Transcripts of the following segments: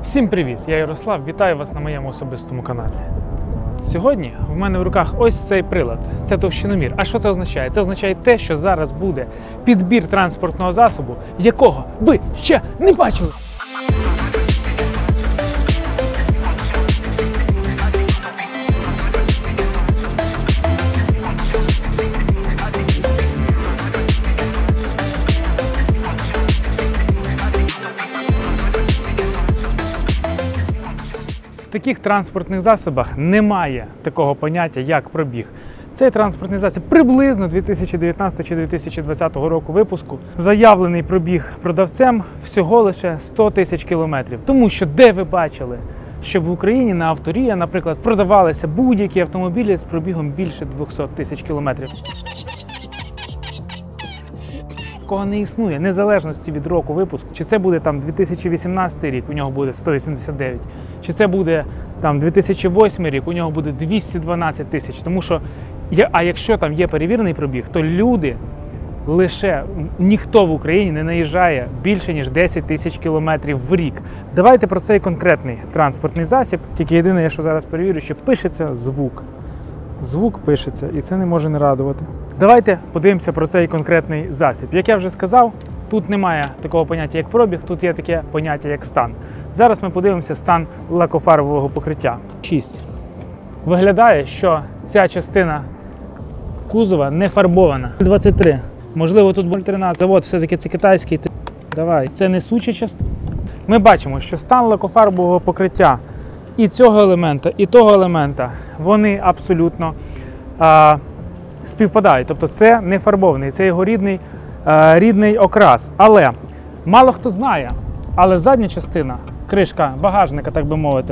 Всім привіт! Я Ярослав, вітаю вас на моєму особистому каналі. Сьогодні в мене в руках ось цей прилад. Це товщиномір. А що це означає? Це означає те, що зараз буде підбір транспортного засобу, якого ви ще не бачили. В таких транспортних засобах немає такого поняття, як пробіг. Цей транспортний засіб приблизно 2019 чи 2020 року випуску. Заявлений пробіг продавцем всього лише 100 тисяч кілометрів. Тому що де ви бачили, щоб в Україні на Авторія, наприклад, продавалися будь-які автомобілі з пробігом більше 200 тисяч кілометрів? Такого не існує, незалежності від року випуску. Чи це буде там 2018 рік, у нього буде 189, чи це буде там 2008 рік, у нього буде 212 тисяч. Тому що, а якщо там є перевірений пробіг, то люди, ніхто в Україні не наїжджає більше, ніж 10 тисяч кілометрів в рік. Давайте про цей конкретний транспортний засіб. Тільки єдине, що зараз перевірю, що пишеться звук. Звук пишеться, і це не може не радувати. Давайте подивимося про цей конкретний засіб. Як я вже сказав, тут немає такого поняття, як пробіг, тут є таке поняття, як стан. Зараз ми подивимося стан лакофарбового покриття. 6. Виглядає, що ця частина кузова не фарбована. 23. Можливо, тут 0,13. Завод все-таки це китайський. Давай. Це несуча частина. Ми бачимо, що стан лакофарбового покриття і цього елемента, і того елемента, вони абсолютно співпадають. Тобто це не фарбований, це його рідний окрас. Але мало хто знає, але задня частина, кришка багажника, так би мовити,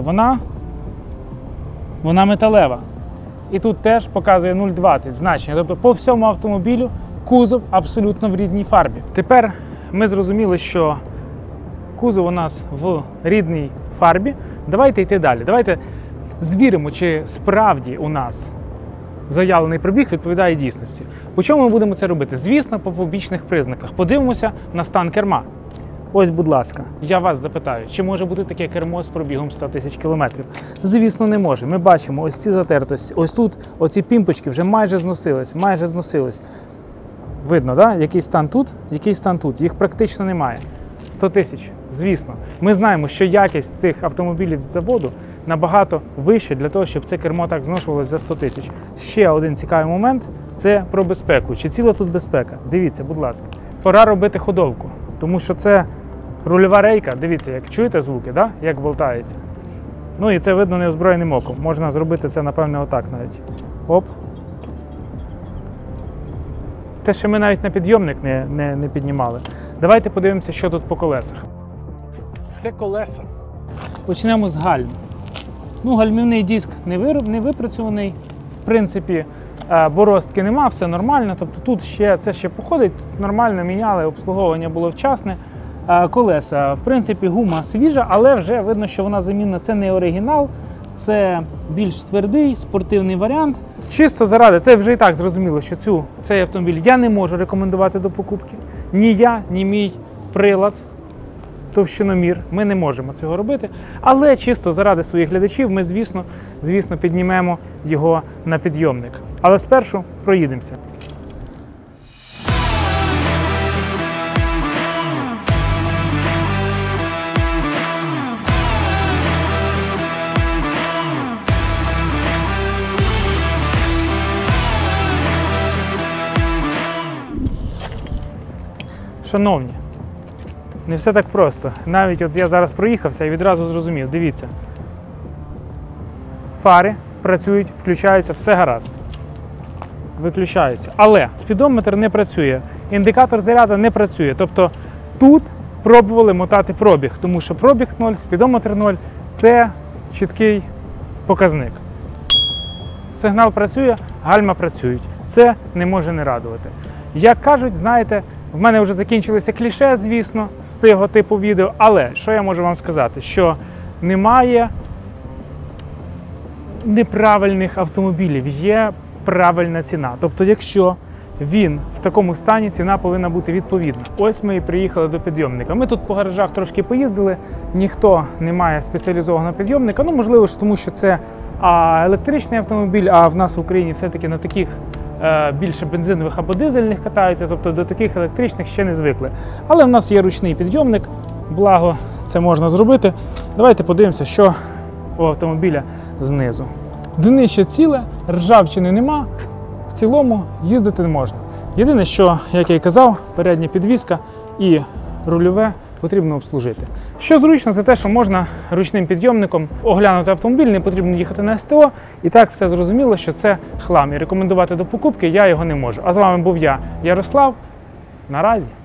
вона металева. І тут теж показує 0,20 значення. Тобто по всьому автомобілю кузов абсолютно в рідній фарбі. Тепер ми зрозуміли, що кузов у нас в рідній фарбі. Давайте йти далі. Давайте звіримо, чи справді у нас заявлений пробіг відповідає дійсності. По чому ми будемо це робити? Звісно, по побічних признаках. Подивимося на стан керма. Ось, будь ласка, я вас запитаю, чи може бути таке кермо з пробігом 100 тисяч кілометрів? Звісно, не може. Ми бачимо ось ці затертості. Ось тут оці пімпочки вже майже зносились. Видно, да? Який стан тут, який стан тут. Їх практично немає. 100 тисяч, звісно. Ми знаємо, що якість цих автомобілів з заводу набагато вища для того, щоб це кермо так зношувалося за 100 тисяч. Ще один цікавий момент – це про безпеку. Чи ціла тут безпека? Дивіться, будь ласка. Пора робити ходовку, тому що це рульова рейка. Дивіться, як чуєте звуки, да? Як болтається. Ну і це видно неозброєним оком. Можна зробити це, напевне, отак навіть. Оп. Це ще ми навіть на підйомник не піднімали. Давайте подивимося, що тут по колесах. Це колеса. Почнемо з гальм. Гальмівний диск не випрацьований. В принципі, борозтки нема, все нормально. Тобто тут це ще походить, тут нормально міняли, обслуговування було вчасне. Колеса, в принципі, гума свіжа, але вже видно, що вона замінна. Це не оригінал, це більш твердий, спортивний варіант. Чисто заради, це вже і так зрозуміло, що цей автомобіль я не можу рекомендувати до покупки. Ні я, ні мій прилад, товщиномір, ми не можемо цього робити. Але чисто заради своїх глядачів ми, звісно, піднімемо його на підйомник. Але спершу проїдемося. Шановні, не все так просто. Навіть от я зараз проїхався і відразу зрозумів. Дивіться. Фари працюють, включаються, все гаразд. Виключаються. Але спідометр не працює, індикатор заряду не працює. Тобто тут пробували мотати пробіг, тому що пробіг 0, спідометр 0 – це чіткий показник. Сигнал працює, гальма працюють. Це не може не радувати. Як кажуть, знаєте, в мене вже закінчилися кліше, звісно, з цього типу відео, але що я можу вам сказати? Що немає неправильних автомобілів, є правильна ціна. Тобто, якщо він в такому стані, ціна повинна бути відповідна. Ось ми і приїхали до підйомника. Ми тут по гаражах трошки поїздили, ніхто не має спеціалізованого підйомника. Ну, можливо ж тому, що це електричний автомобіль, а в нас в Україні все-таки на таких більше бензинових або дизельних катаються, тобто до таких електричних ще не звикли. Але в нас є ручний підйомник, благо це можна зробити. Давайте подивимося, що у автомобіля знизу. Днище ціле, ржавчини нема, в цілому їздити не можна. Єдине, що, як я і казав, передня підвіска і рульове потрібно обслужити. Що зручно, це те, що можна ручним підйомником оглянути автомобіль, не потрібно їхати на СТО. І так все зрозуміло, що це хлам. І рекомендувати до покупки я його не можу. А з вами був я, Ярослав. Наразі.